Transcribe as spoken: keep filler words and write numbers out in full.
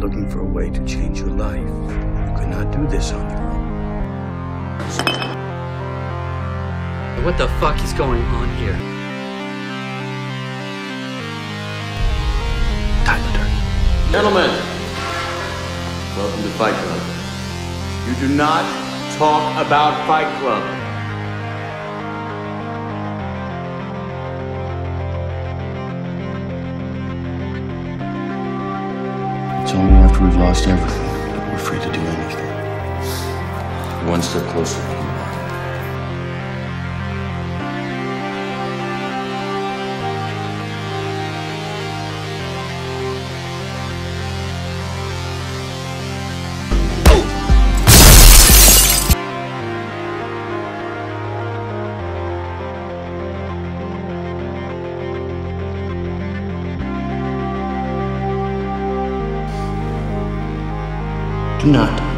looking for a way to change your life. You could not do this on your own. What the fuck is going on here? Tyler Durden. Gentlemen, welcome to Fight Club. You do not talk about Fight Club. It's only after we've lost everything that we're free to do anything. One step closer to you. Do not